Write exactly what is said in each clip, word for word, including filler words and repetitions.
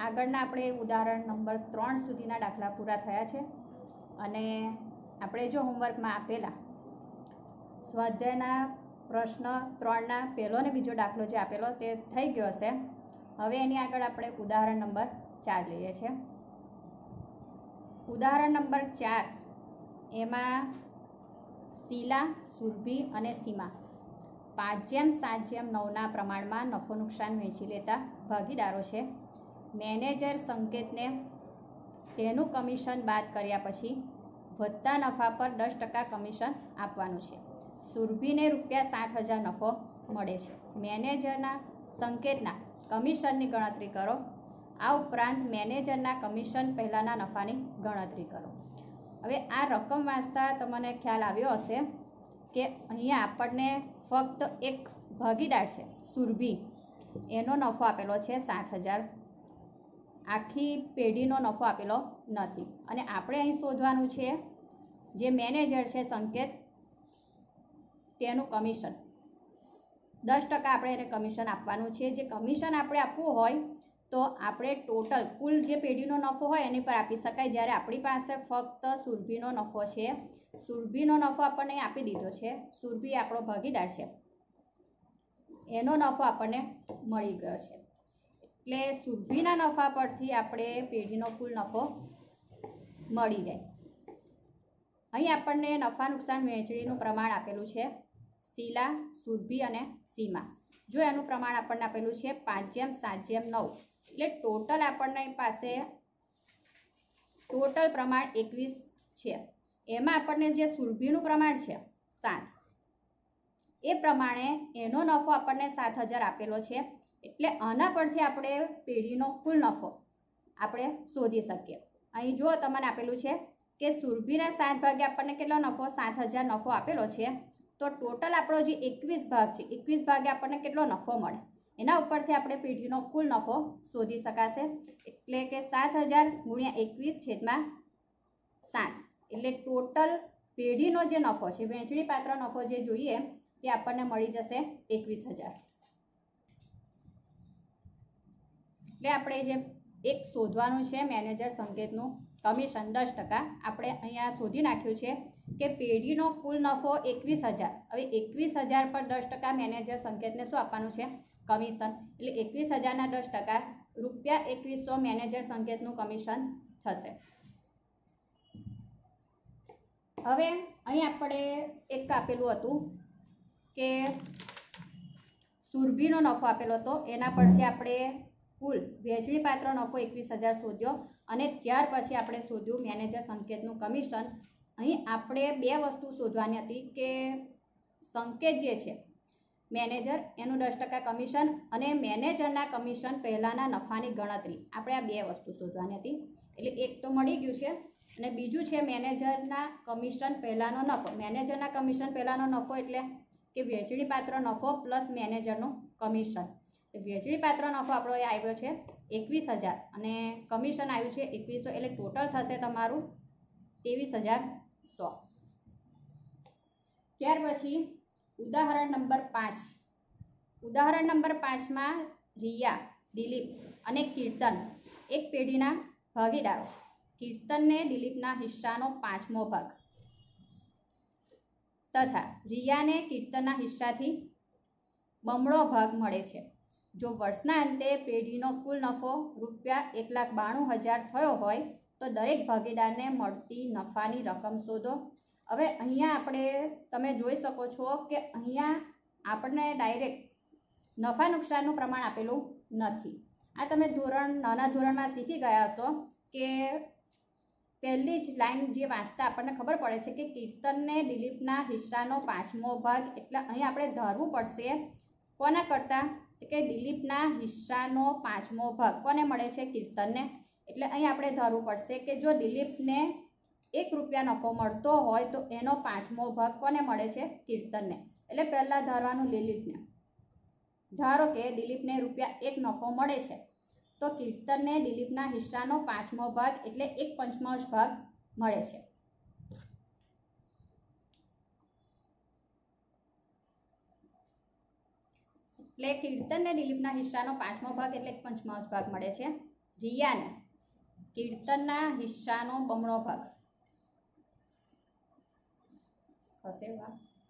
આગળના આપણે ઉદાહરણ નંબર ત્રણ સુધીના દાખલા પૂરા થયા છે અને આપણે જો હોમવર્કમાં આપેલા સ્વાધ્યાયના પ્રશ્ન ત્રણના પહેલો ને બીજો દાખલો જે આપેલો તે થઈ ગયો હશે. હવે એની આગળ આપણે ઉદાહરણ નંબર ચાર લઈએ છીએ. ઉદાહરણ નંબર ચાર એમાં શીલા, સુરભી અને સીમા પાંચ જેમ સાત જેમ નવના પ્રમાણમાં નફો નુકસાન વહેંચી લેતા ભાગીદારો છે. મેનેજર સંકેતને તેનું કમિશન બાદ કર્યા પછી વધતા નફા પર દસ ટકા કમિશન આપવાનું છે. સુરભીને રૂપિયા સાત હજાર નફો મળે છે. મેનેજરના સંકેતના કમિશનની ગણતરી કરો. આ ઉપરાંત મેનેજરના કમિશન પહેલાંના નફાની ગણતરી કરો. હવે આ રકમ વાંચતા તમને ખ્યાલ આવ્યો હશે કે અહીંયા આપણને ફક્ત એક ભાગીદાર છે સુરભી, એનો નફો આપેલો છે સાત હજાર. આખી પેઢીનો નફો આપેલો નથી. અને આપણે અહીં શોધવાનું છે જે મેનેજર છે સંકેત તેનું કમિશન દસ ટકા આપણે એને કમિશન આપવાનું છે. જે કમિશન આપણે આપવું હોય તો આપણે ટોટલ કુલ જે પેઢીનો નફો હોય એની પર આપી શકાય. જ્યારે આપણી પાસે ફક્ત સુરભીનો નફો છે, સુરભીનો નફો આપણને આપી દીધો છે, સુરભી આપણો ભાગીદાર છે, એનો નફો આપણને મળી ગયો છે. એટલે સુરભીના નફા પરથી આપણે પેઢીનો કુલ નફો મળી જાય. અહીં આપણને નફા નુકસાન વહેંચણીનું પ્રમાણ આપેલું છે શીલા, સુરભી અને સીમા. જો એનું પ્રમાણ આપણને આપેલું છે પાંચ જેમ સાત જેમ નવ, એટલે ટોટલ આપણને પાસે ટોટલ પ્રમાણ એકવીસ છે. એમાં આપણને જે સુરભીનું પ્રમાણ છે સાત, એ પ્રમાણે એનો નફો આપણને સાત હજાર આપેલો છે. એટલે આના પરથી આપણે પેઢીનો કુલ નફો આપણે શોધી શકીએ. અહીં જો તમને આપેલું છે કે સુરભીના સાત ભાગે આપણને કેટલો નફો સાત હજાર નફો આપેલો છે, તો ટોટલ આપણો જે એકવીસ ભાગ છે, એકવીસ ભાગે આપણને કેટલો નફો મળે એના ઉપરથી આપણે પેઢીનો કુલ નફો શોધી શકાશે. એટલે કે સાત હજાર ગુણ્યા એકવીસ છેદમાં સાત, એટલે ટોટલ પેઢીનો જે નફો છે, વહેંચણી પાત્ર નફો જે જોઈએ તે આપણને મળી જશે એકવીસ હજાર. એટલે આપણે જે એક શોધવાનું છે મેનેજર સંકેતનું કમિશન દસ ટકા, આપણે અહીંયા શોધી નાખ્યું છે કે પેઢીનો કુલ નફો એકવીસ હજાર. હવે એકવીસ હજાર પર દસ ટકા મેનેજર સંકેતને શું આપવાનું છે? કમિશન. એટલે એકવીસ હજારના દસ ટકા રૂપિયા એકવીસો મેનેજર સંકેતનું કમિશન થશે. હવે અહીં આપણે એક આપેલું હતું કે સુરભીનો નફો આપેલો હતો, એના પરથી આપણે કુલ વહેંચણી પાત્ર નફો એકવીસ હજાર શોધ્યો અને ત્યાર પછી આપણે શોધ્યું મેનેજર સંકેતનું કમિશન. અહીં આપણે બે વસ્તુ શોધવાની હતી કે સંકેત જે છે મેનેજર એનું દસ ટકા કમિશન અને મેનેજરના કમિશન પહેલાંના નફાની ગણતરી, આપણે આ બે વસ્તુ શોધવાની હતી. એટલે એક તો મળી ગયું છે અને બીજું છે મેનેજરના કમિશન પહેલાંનો નફો. મેનેજરના કમિશન પહેલાંનો નફો એટલે કે વહેંચણી પાત્ર નફો પ્લસ મેનેજરનું કમિશન. વહેંચણી પાત્ર નફો આપણો એ આવ્યો છે એકવીસ હજાર અને કમિશન આવ્યું છે એકવીસો, એટલે ટોટલ થશે તમારું ત્રેવીસ હજાર સો. ત્યાર પછી ઉદાહરણ નંબર પાંચ. ઉદાહરણ નંબર પાંચમાં રિયા, દિલીપ અને કીર્તન એક પેઢીના ભાગીદારો. કીર્તનને દિલીપના હિસ્સાનો પાંચમો ભાગ તથા રિયાને કીર્તનના હિસ્સાથી બમણો ભાગ મળે છે. જો વર્ષના અંતે પેઢીનો કુલ નફો રૂપિયા એક લાખ બાણું હજાર થયો હોય તો દરેક ભાગીદારને મળતી નફાની રકમ શોધો. હવે અહીંયા આપણે તમે જોઈ શકો છો કે અહીંયા આપણને ડાયરેક્ટ નફા નુકસાનનું પ્રમાણ આપેલું નથી. આ તમે ધોરણ નાના ધોરણમાં શીખી ગયા હશો કે પહેલી જ લાઈન જે વાંચતા આપણને ખબર પડે છે કે કીર્તનને દિલીપના હિસ્સાનો પાંચમો ભાગ, એટલે અહીં આપણે ધારવું પડશે કોના કરતાં કે દિલીપના હિસ્સાનો પાંચમો ભાગ કોને મળે છે? કીર્તનને. એટલે અહીં આપણે ધારવું પડશે કે જો દિલીપને એક રૂપિયા નફો મળતો હોય તો એનો પાંચમો ભાગ કોને મળે છે? કીર્તનને. એટલે પહેલાં ધારવાનું દિલીપને. ધારો કે દિલીપને રૂપિયા એક નફો મળે છે તો કીર્તનને દિલીપના હિસ્સાનો પાંચમો ભાગ એટલે એક પંચમાંશ ભાગ મળે છે. એટલે કીર્તનને દિલીપના હિસ્સાનો પાંચમો ભાગ એટલે એક પંચમાંશ ભાગ મળે છે. રિયાને કીર્તનના હિસ્સાનો બમણો ભાગ ખસેડવા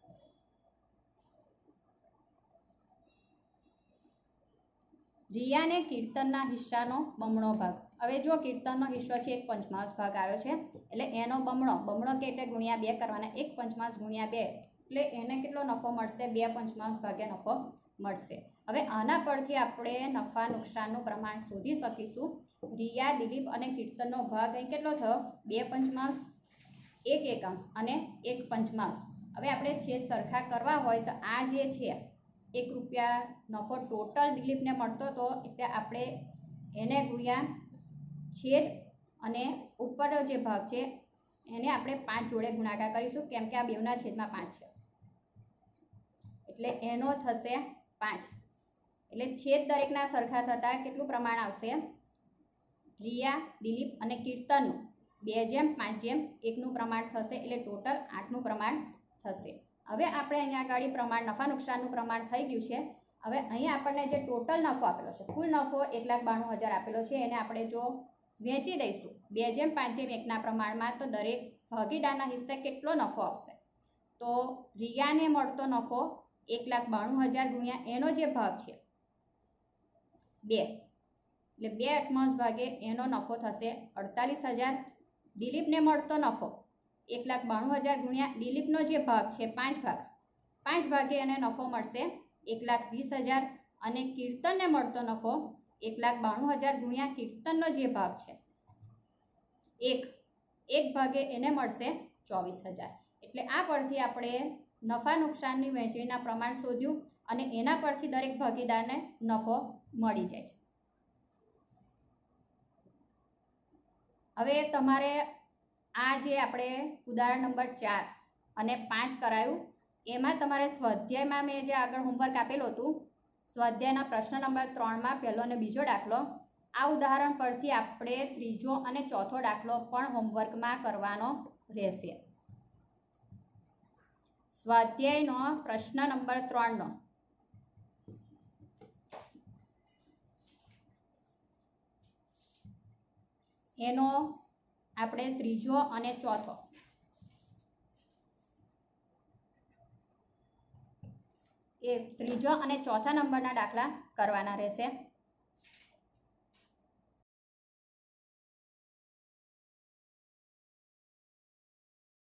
રિયાને કીર્તનના હિસ્સાનો બમણો ભાગ. હવે જો કીર્તનનો હિસ્સો છે એક પંચમાંશ ભાગ આવ્યો છે એટલે એનો બમણો બમણો કે એટલે ગુણ્યા બે કરવાના, એક પંચમાંશ ગુણ્યા બે એટલે એને કેટલો નફો મળશે? બે પંચમાંશ ભાગ્યા નફો મળશે. હવે આના પરથી આપણે નફા નુકસાનનું પ્રમાણ શોધી શકીશું. રિયા, દિલીપ અને કીર્તનનો ભાગ અહીં કેટલો થયો? બે પંચમાંશ, એક એકાંશ અને એક પંચમાંશ. હવે આપણે છેદ સરખા કરવા હોય તો આ જે છે એક રૂપિયા નફો ટોટલ દિલીપને મળતો હતો એટલે આપણે એને ગુણ્યા છેદ અને ઉપરનો જે ભાગ છે એને આપણે પાંચ જોડે ગુણાકાર કરીશું, કેમ કે આ બેવના છેદમાં પાંચ છે એટલે એનો થશે પાંચ. એટલે છેદ દરેકના સરખા થતાં કેટલું પ્રમાણ આવશે? રિયા, દિલીપ અને કીર્તનનું બે જેમ પાંચ જેમ એકનું પ્રમાણ થશે એટલે ટોટલ આઠનું પ્રમાણ થશે. હવે આપણે અહીંયા આગળ પ્રમાણ નફા નુકસાનનું પ્રમાણ થઈ ગયું છે. હવે અહીં આપણને જે ટોટલ નફો આપેલો છે, કુલ નફો એક લાખ બાણું હજાર આપેલો છે, એને આપણે જો વેચી દઈશું બે જેમ પાંચ જેમ એકના પ્રમાણમાં તો દરેક ભાગીદારના હિસ્સે કેટલો નફો આવશે? તો રિયાને મળતો નફો એક લાખ બાણું હજાર ગુણ્યા એનો જે ભાગ છે બે એટલે બે અઠમાંશ ભાગે એનો નફો થશે અડતાલીસ હજાર. દિલીપને મળતો નફો એક લાખ બાણું હજાર ગુણ્યા દિલીપનો જે ભાગ છે પાંચ ભાગ, પાંચ ભાગે એને નફો મળશે એક લાખ વીસ હજાર અને કીર્તનને મળતો નફો એક લાખ બાણું હજાર ગુણ્યા કીર્તનનો જે ભાગ છે એક એક ભાગે એને મળશે ચોવીસ હજાર. એટલે આ પરથી આપણે નફા નુકસાનની વહેંચણીના પ્રમાણ શોધ્યું અને એના પરથી દરેક ભાગીદારને નફો મળી જાય છે. હવે તમારે આ જે આપણે ઉદાહરણ નંબર ચાર અને પાંચ કરાયું એમાં તમારે સ્વાધ્યાયમાં મેં જે આગળ હોમવર્ક આપેલું હતું સ્વાધ્યાયના પ્રશ્ન નંબર ત્રણમાં પહેલો અને બીજો દાખલો, આ ઉદાહરણ પરથી આપણે ત્રીજો અને ચોથો દાખલો પણ હોમવર્કમાં કરવાનો રહેશે. સ્વાધ્યાયનો પ્રશ્ન નંબર ત્રણનો એનો આપણે ત્રીજો અને ચોથો એ ત્રીજો અને ચોથા નંબરના દાખલા કરવાના રહેશે.